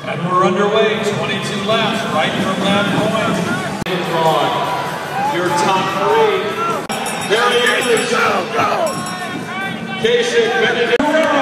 And we're underway, 22 laps, right from that point. Your top three. Very early, go! Kasich, Benedict.